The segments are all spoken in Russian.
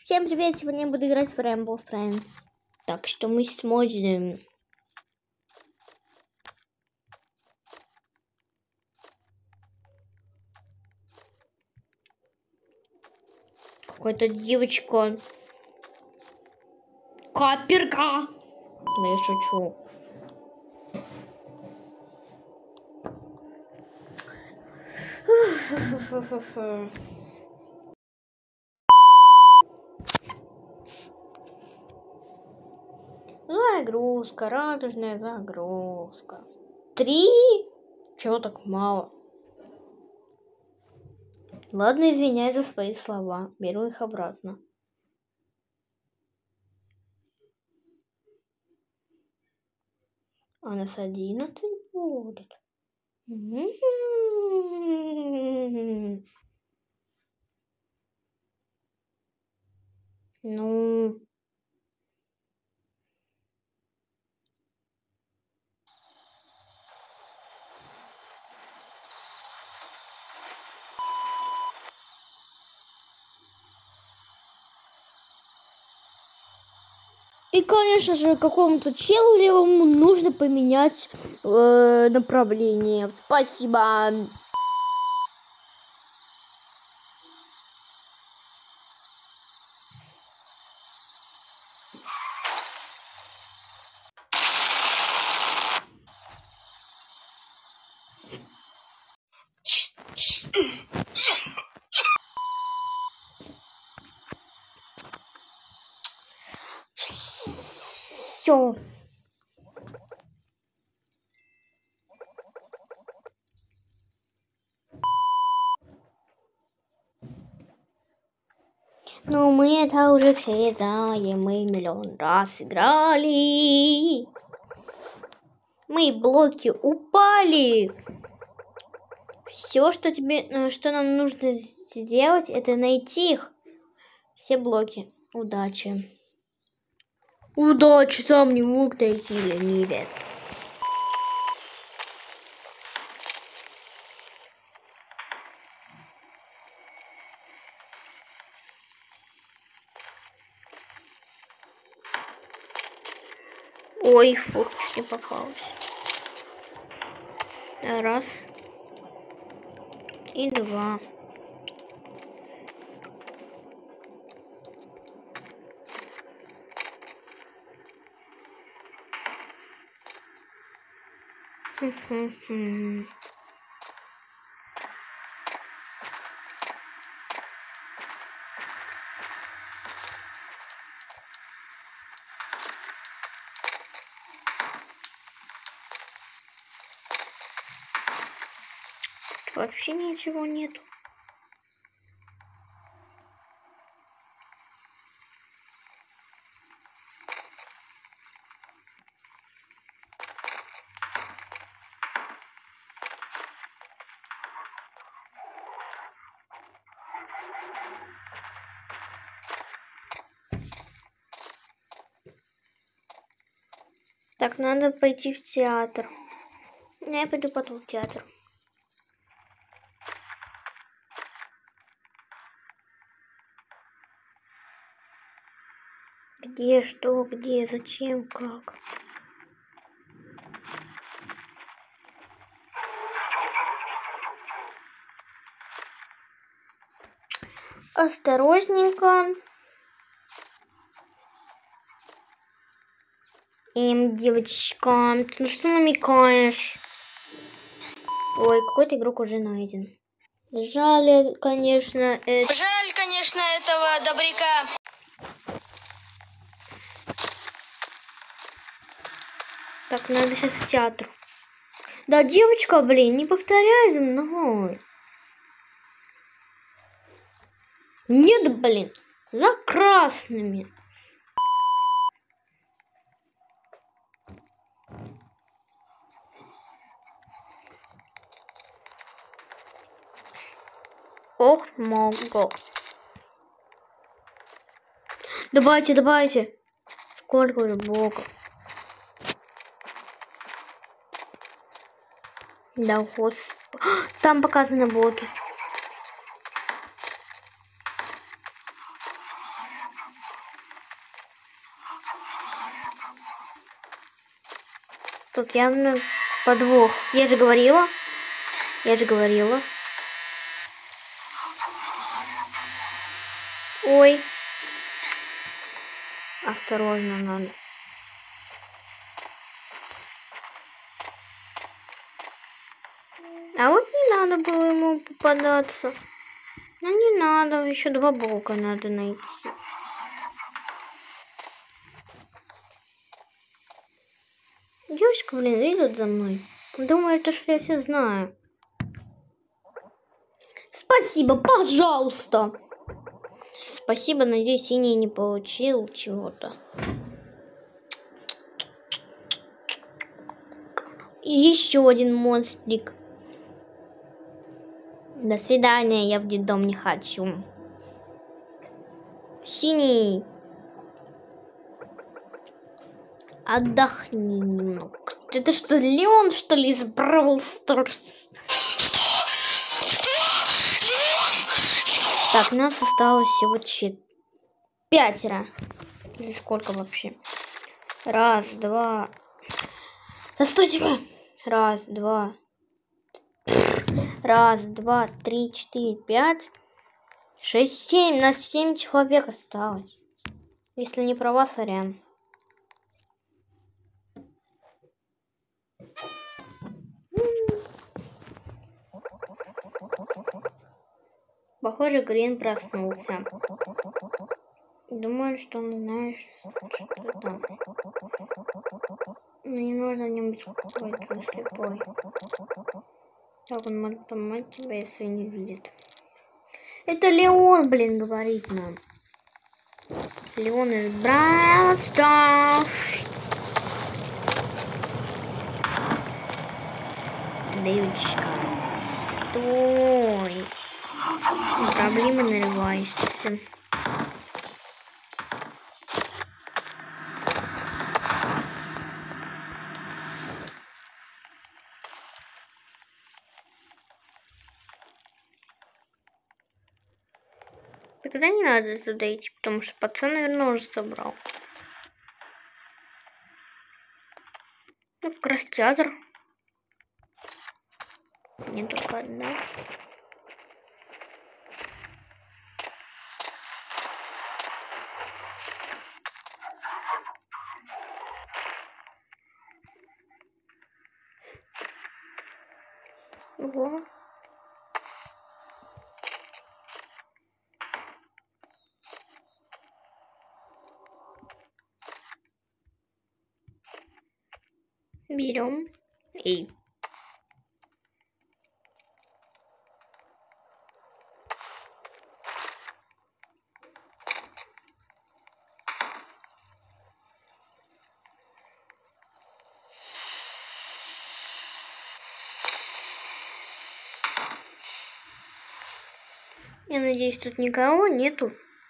Всем привет! Сегодня я буду играть в Rainbow Friends. Так что мы смотрим. Какая-то девочка. Каперка! Да я шучу. Загрузка, радужная загрузка. 3? Чего так мало? Ладно, извиняюсь за свои слова. Беру их обратно. А нас 11 будет. Ну... И, конечно же, какому-то челу левому нужно поменять направление. Спасибо. Все. Но мы это уже все знаем, мы миллион раз играли. Мои блоки упали. Все, что нам нужно сделать, это найти их. Все блоки. Удачи. Удачи, сам не мог найти, ленивец. Ой, фух, чуть не попалась. Раз. И два. Вообще ничего нету. Так, надо пойти в театр. Я пойду потом в театр. Где, что, где, зачем, как? Осторожненько. Девочка, ты на что намекаешь? Ой, какой-то игрок уже найден. Жаль, конечно, этого добряка. Так, надо сейчас в театр. Да, девочка, блин, не повторяй за мной. Нет, блин, за красными. Ох, могу. Давайте, давайте. Сколько уже блоков? Да, господи. Там показаны блоки. Тут явно подвох. Я же говорила. Ой. Осторожно надо. А вот не надо было ему попадаться. Ну не надо, еще 2 блока надо найти. Девочка, блин, идет за мной. Думает, что я все знаю. Спасибо, пожалуйста. Спасибо, надеюсь, синий не получил чего-то. И еще один монстрик. До свидания, я в детдом не хочу. Синий. Отдохни немного. Это что, Леон, что ли, из Бравл Старс? Так, нас осталось всего 5. Или сколько вообще? 1, 2. Да стой тебя! 1, 2. 1, 2, 3, 4, 5, 6, 7. Нас 7 человек осталось. Если не права, сорян. Похоже, Грин проснулся. Думаю, что он знает, что там. Но не нужно в нем беспокоиться, он слепой. Как он может помочь тебе, если не видит? Это Леон, блин, говорит нам. Леон из Бравл Старс. Девочка, стой. На проблемы нарываешься. Тогда не надо туда идти, потому что пацан, наверное, уже собрал. Ну, как раз театр. Не только одна. Ого. Берем и я надеюсь, тут никого нету.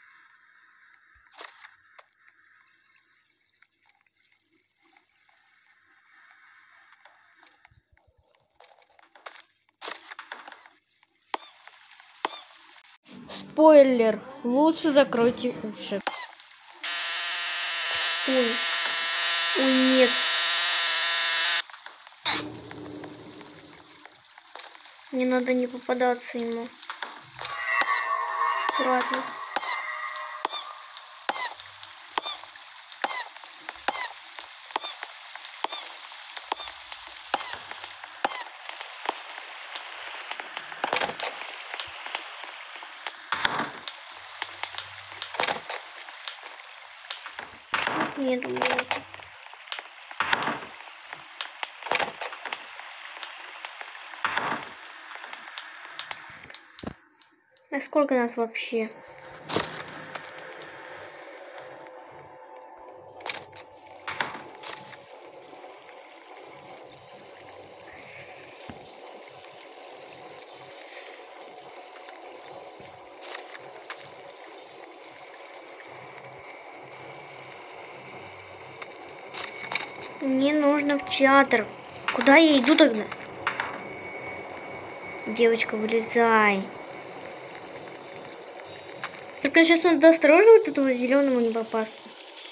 Спойлер, лучше закройте уши. Ой, ой, нет. Не надо не попадаться ему. Аккуратно. Нет, нет. А сколько нас вообще? Мне нужно в театр. Куда я иду тогда? Девочка, вылезай. Только сейчас надо осторожно вот этого зеленого не попасться.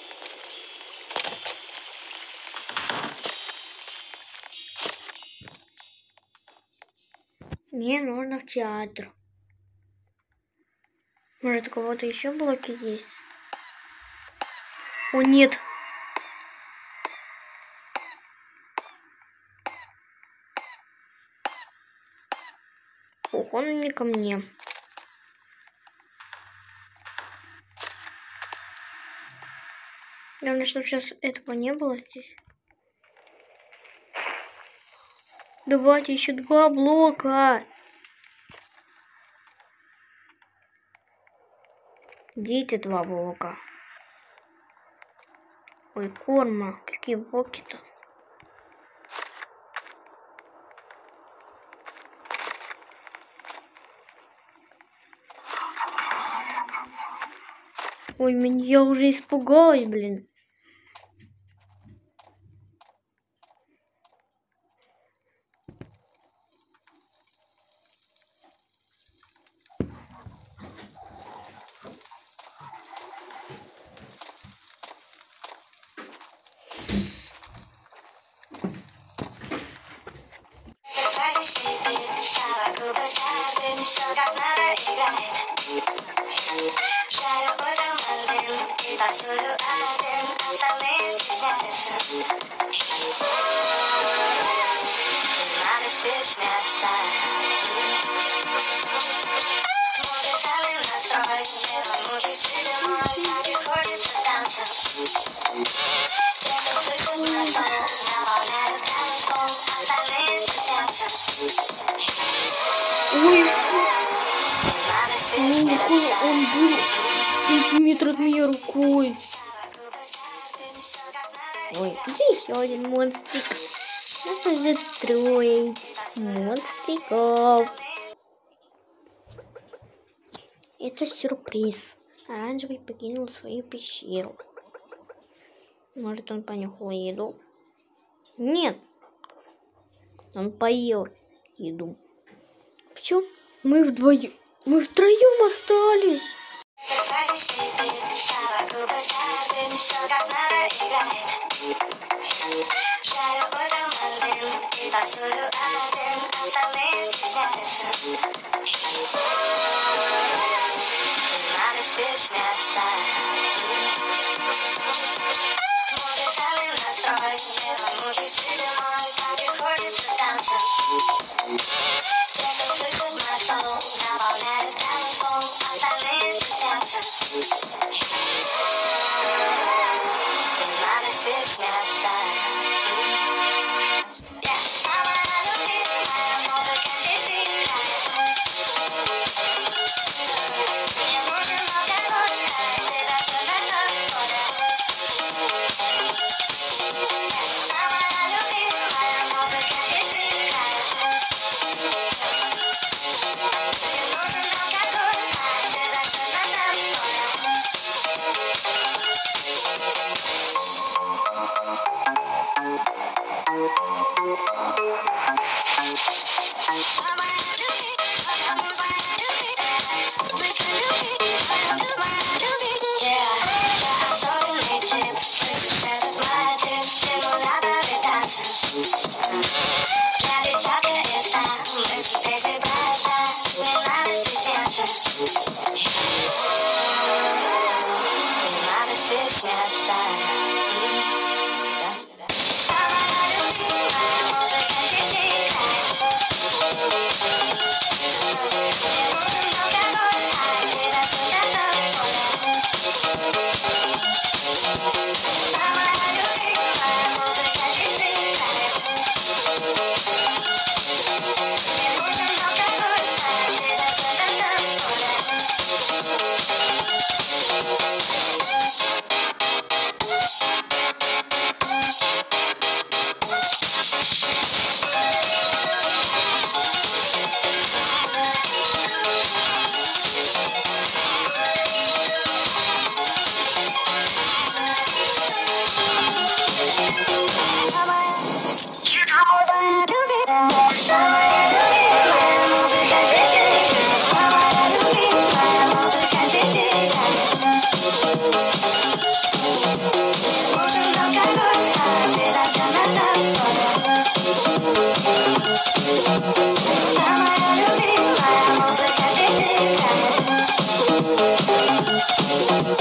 Мне нужно в театр. Может, у кого-то еще блоки есть? О, нет. Ох, он не ко мне. Главное, чтобы сейчас этого не было здесь. Давайте еще 2 блока. Где эти 2 блока? Ой, корма. Какие блоки-то? Ой, я уже испугалась, блин. Ой, он был сантиметр от меня рукой. Ой, еще один монстрик. Надо застроить монстриков. Это сюрприз. Оранжевый покинул свою пещеру. Может, он понюхал еду? Нет. Он поел еду. Почему? Мы втроем остались.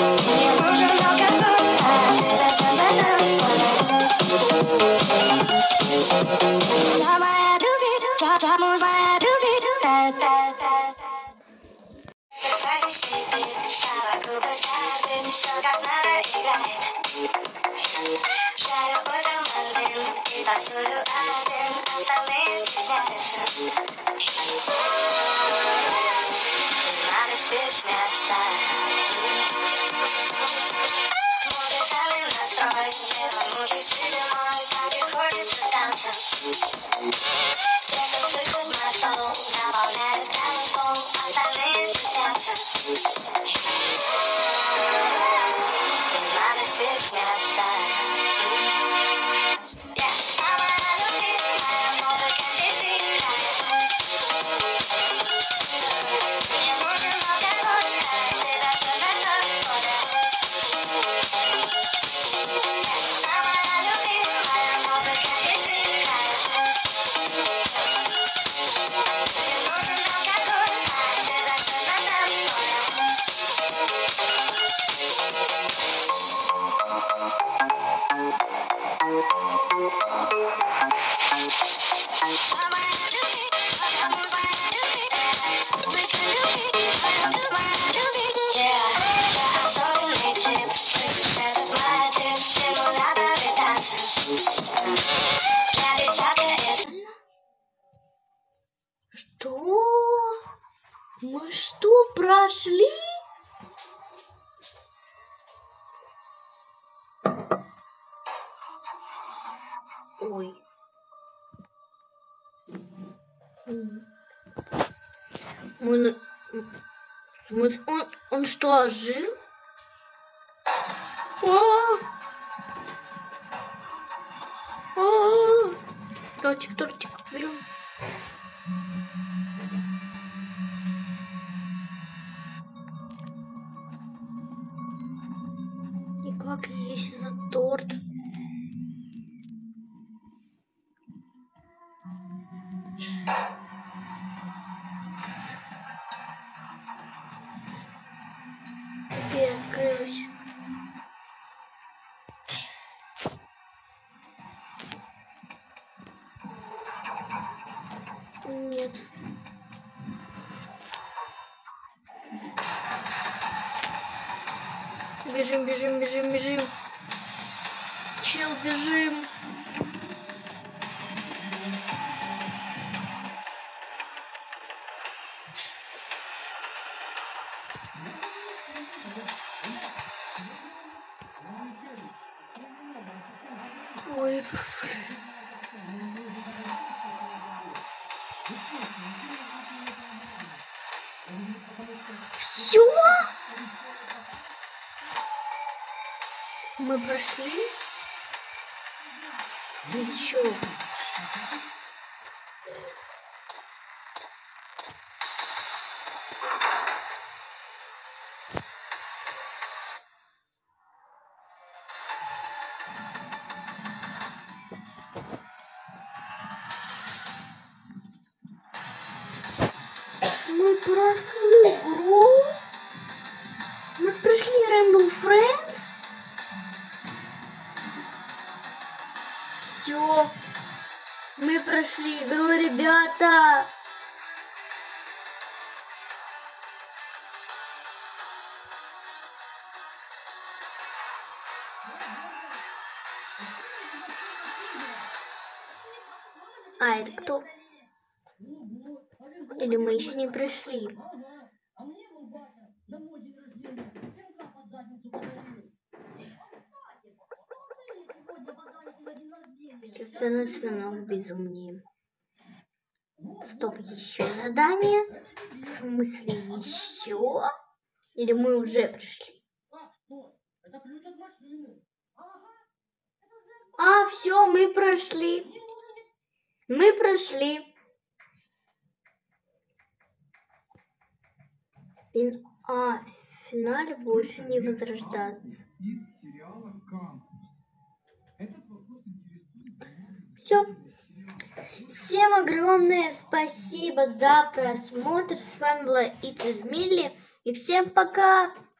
Что? Мы что, прошли? Ой. Он что, жил? Тортик, берем. И как есть за торт? Теперь открылась. Нет. Бежим. Чел, бежим. Ой. Все? Мы прошли? Ничего. Мы прошли игру. Мы прошли Rainbow Friends. Все. Мы прошли игру, ребята. А, это кто? Или мы еще не пришли? Все становится намного безумнее. Стоп, еще задание? В смысле еще? Или мы уже пришли? А, все, мы прошли. Мы прошли. В финале больше не возрождаться. Все. Всем огромное спасибо за просмотр. С вами была Итас Милли. И всем пока.